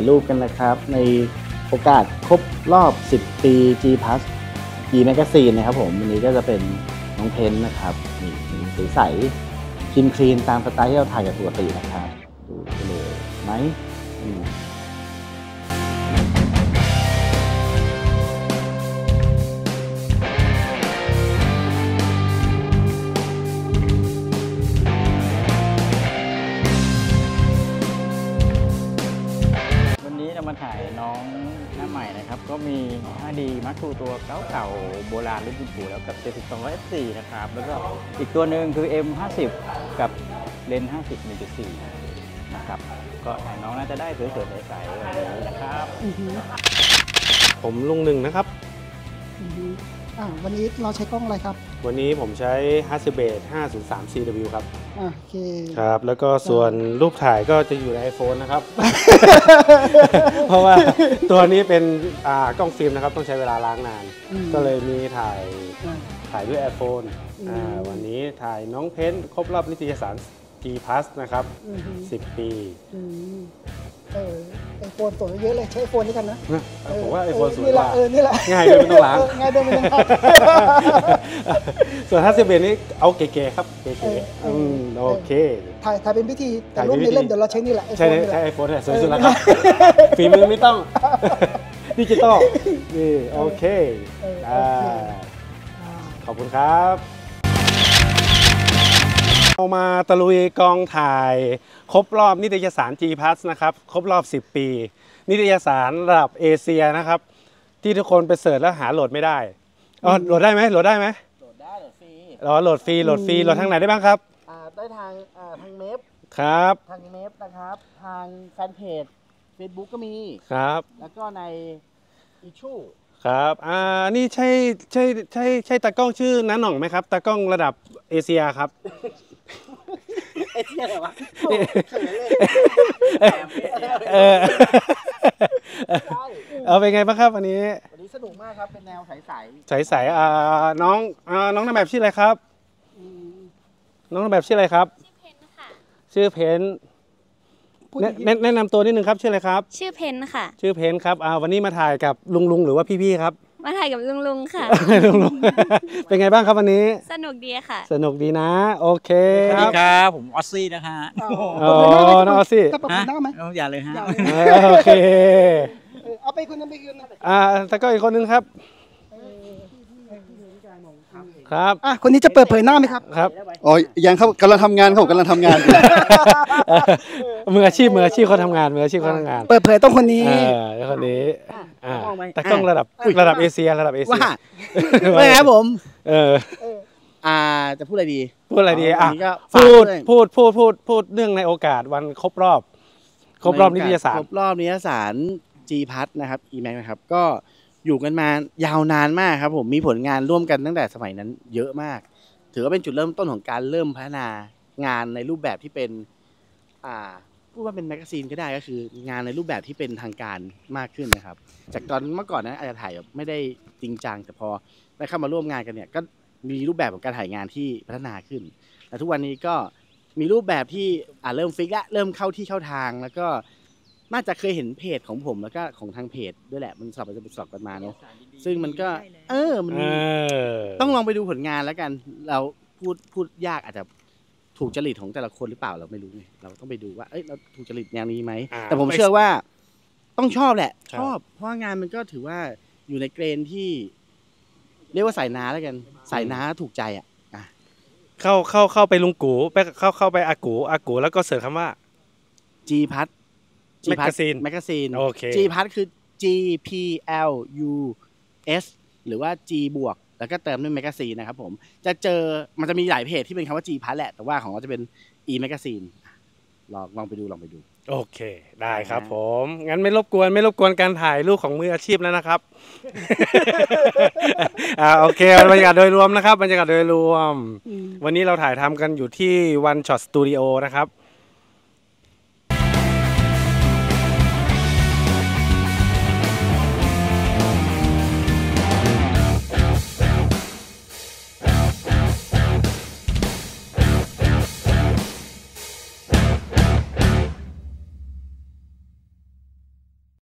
รูปกันนะครับในโอกาสครบรอบ10 ปี G Plus G Magazine นะครับผมวันนี้ก็จะเป็นน้องเพนนะครับนี่ใสคลีนตามสไตล์ที่เราถ่ายกับปกตินะครับดูเลยไหมมาถ่ายน้องหน้าใหม่นะครับก็มี 5D Mark II ตัวเก่าโบราณรุ่นคุณปู่แล้วกับ 72 F4 นะครับแล้วก็อีกตัวหนึ่งคือ M50 กับเลนส์ 50 1.4 นะครับก็ถ่ายน้องน่าจะได้สวยๆใสๆวันนี้นะครับผมลุงหนึ่งนะครับวันนี้เราใช้กล้องอะไรครับวันนี้ผมใช้ Hasselblad 503 CW ครับโอเคครับแล้วก็ส่วนรูปถ่ายก็จะอยู่ใน iPhone นะครับ เพราะว่าตัวนี้เป็นกล้องฟิล์มนะครับต้องใช้เวลาล้างนานก็เลยมีถ่ายด้วย iPhone วันนี้ถ่ายน้องเพนครบรอบนิตยสาร G Plus นะครับ10 ปีไอโฟนตัวเยอะเลยใช้ไอโฟนด้วยกันนะผมว่าไอโฟนสวยกว่านี่แหละง่ายด้วยไม่ต้องล้างง่ายด้วยไม่ต้องล้างส่วน50นี้เอาเก๋ๆครับเก๋ๆโอเคถ่ายเป็นพิธีแต่รูปนี้เล่นเดี๋ยวเราใช้นี่แหละใช้ไอโฟนเนี่ยสวยสุดแล้วครับฝีมือไม่ต้องดิจิตอลนี่โอเคขอบคุณครับเอามาตะลุยกองถ่ายครบรอบนิตยสาร G Plus นะครับครบรอบ10 ปีนิตยสารระดับเอเชียนะครับที่ทุกคนไปเสิร์ชแล้วหาโหลดไม่ได้โหลดได้ไหมโหลดได้ไหมโหลดได้โหลดฟรีโหลดฟรีโหลดทางไหนได้บ้างครับได้ทางเมฟครับทางเมฟนะครับทางแฟนเพจ Facebook ก็มีครับแล้วก็ในอิชูครับนี่ใช่ตากล้องชื่อน้าหน่องไหมครับตากล้องระดับเอเชียครับเอเชียอะไรวะเอาเป็นไงบ้างครับวันนี้สนุกมากครับเป็นแนวใสน้องนางแบบชื่ออะไรครับน้องนางแบบชื่ออะไรครับชื่อเพนแนะนำตัวนิดนึงครับชื่ออะไรครับชื่อเพนค่ะชื่อเพนครับวันนี้มาถ่ายกับลุงหรือว่าพี่ครับมาถ่ายกับลุงค่ะลุงเป็นไงบ้างครับวันนี้สนุกดีค่ะสนุกดีนะโอเคสวัสดีครับผมออสซี่นะคะน้องออสซี่จะปรับหน้าไหมอย่าเลยฮะโอเคเอาไปคนนึงไปคืนแต่ก็อีกคนนึงครับครับคนนี้จะเปิดเผยหน้าไหมครับครับยังครับกำลังทำงานเขากำลังทำงานมืออาชีพเขาทำงานเปิดเผยต้องคนนี้คนนี้แต่กล้องระดับเอเชียว่าไงครับผมจะพูดอะไรดีพูดเรื่องในโอกาสวันครบรอบนิตยสารครบรอบนิตยสาร G Plus นะครับ E-Max นะครับก็อยู่กันมายาวนานมากครับผมมีผลงานร่วมกันตั้งแต่สมัยนั้นเยอะมากถือว่าเป็นจุดเริ่มต้นของการเริ่มพัฒนางานในรูปแบบที่เป็นพูดว่าเป็นแมกกาซีนก็ได้ก็คืองานในรูปแบบที่เป็นทางการมากขึ้นนะครับจากตอนเมื่อก่อนนะอาจจะถ่ายแบบไม่ได้จริงจังแต่พอได้เข้ามาร่วมงานกันเนี่ยก็มีรูปแบบของการถ่ายงานที่พัฒนาขึ้นแต่ทุกวันนี้ก็มีรูปแบบที่เริ่มฟิกละเริ่มเข้าที่เข้าทางแล้วก็น่าจะเคยเห็นเพจของผมแล้วก็ของทางเพจด้วยแหละมันสอบกันมาเนาะซึ่งมันก็มันต้องลองไปดูผลงานแล้วกันเราพูดยากอาจจะถูกจริตของแต่ละคนหรือเปล่าเราไม่รู้ไงเราต้องไปดูว่าเราถูกจริตแนวนี้ไหมแต่ผมเชื่อว่าต้องชอบแหละชอบเพราะงานมันก็ถือว่าอยู่ในเกรนที่เรียกว่าสายน้าแล้วกันสายน้าถูกใจเข้าไปลุงกูไปเข้าไปอากูแล้วก็เสิร์ชคำว่า G Plus แมกกาซีนโอเค G Plus คือ G P L U S หรือว่า G บวกแล้วก็เติมด้วยแมกกาซีนนะครับผมจะเจอมันจะมีหลายเพจที่เป็นคำว่า G Plus แหละแต่ว่าของเราจะเป็น E Magazine ลองไปดูโอเคได้ครับผมงั้นไม่รบกวนการถ่ายรูปของมืออาชีพแล้วนะครับโอเคบรรยากาศโดยรวมนะครับวันนี้เราถ่ายทำกันอยู่ที่ One Shot Studio นะครับ